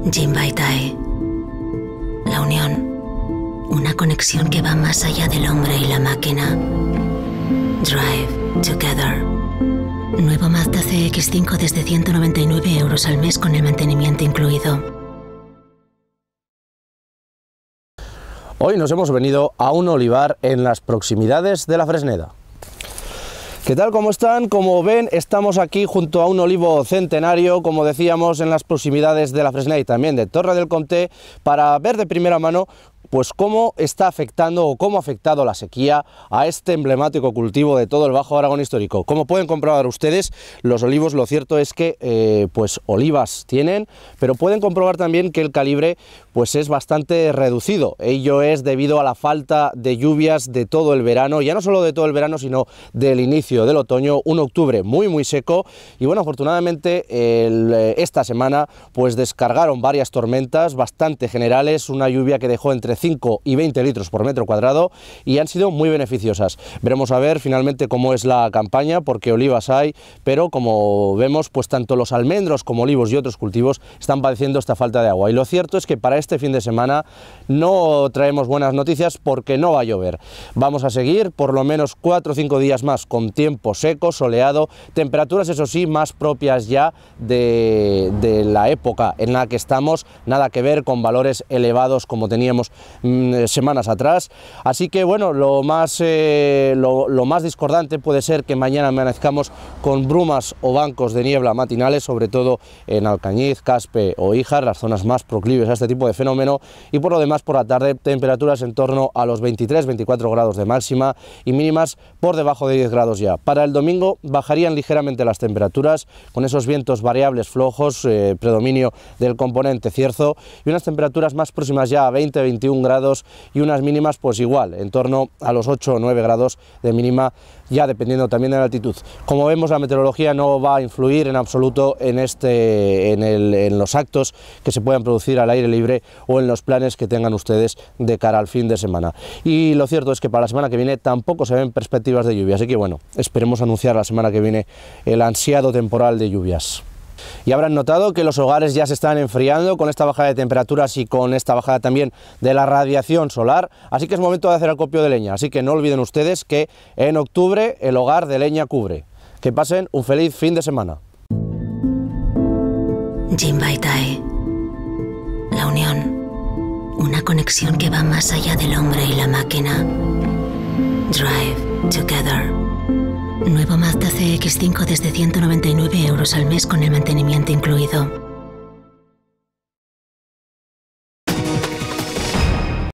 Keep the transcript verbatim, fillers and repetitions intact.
Jin Baitai. La unión. Una conexión que va más allá del hombre y la máquina. Drive Together. Nuevo Mazda C X cinco desde ciento noventa y nueve euros al mes con el mantenimiento incluido. Hoy nos hemos venido a un olivar en las proximidades de la Fresneda. ¿Qué tal? ¿Cómo están? Como ven, estamos aquí junto a un olivo centenario, como decíamos, en las proximidades de la Fresneda y también de Torre del Comté, para ver de primera mano pues cómo está afectando o cómo ha afectado la sequía a este emblemático cultivo de todo el Bajo Aragón histórico. Como pueden comprobar ustedes, los olivos, lo cierto es que eh, pues olivas tienen, pero pueden comprobar también que el calibre pues es bastante reducido. Ello es debido a la falta de lluvias de todo el verano, ya no solo de todo el verano, sino del inicio del otoño, un octubre muy muy seco. Y bueno, afortunadamente el, esta semana pues descargaron varias tormentas bastante generales, una lluvia que dejó entre cinco y veinte litros por metro cuadrado y han sido muy beneficiosas. Veremos a ver finalmente cómo es la campaña, porque olivas hay, pero como vemos, pues tanto los almendros como olivos y otros cultivos están padeciendo esta falta de agua. Y lo cierto es que para este fin de semana no traemos buenas noticias porque no va a llover. Vamos a seguir por lo menos cuatro o cinco días más con tiempo seco, soleado, temperaturas eso sí más propias ya de, de la época en la que estamos, nada que ver con valores elevados como teníamos semanas atrás. Así que bueno, lo más, eh, lo, lo más discordante puede ser que mañana amanezcamos con brumas o bancos de niebla matinales, sobre todo en Alcañiz, Caspe o Híjar, las zonas más proclives a este tipo de fenómeno, y por lo demás por la tarde temperaturas en torno a los veintitrés a veinticuatro grados de máxima y mínimas por debajo de diez grados ya. Para el domingo bajarían ligeramente las temperaturas con esos vientos variables flojos, eh, predominio del componente cierzo y unas temperaturas más próximas ya a veinte a veintiún grados y unas mínimas pues igual, en torno a los ocho o nueve grados de mínima, ya dependiendo también de la altitud. Como vemos, la meteorología no va a influir en absoluto en, este, en, el, en los actos que se puedan producir al aire libre o en los planes que tengan ustedes de cara al fin de semana. Y lo cierto es que para la semana que viene tampoco se ven perspectivas de lluvia, así que bueno, esperemos anunciar la semana que viene el ansiado temporal de lluvias. Y habrán notado que los hogares ya se están enfriando con esta bajada de temperaturas y con esta bajada también de la radiación solar, así que es momento de hacer acopio de leña, así que no olviden ustedes que en octubre el hogar de leña cubre. Que pasen un feliz fin de semana. Jin Baitai. La unión. Una conexión que va más allá del hombre y la máquina. Drive Together. Nuevo Mazda C X cinco desde ciento noventa y nueve euros al mes con el mantenimiento incluido.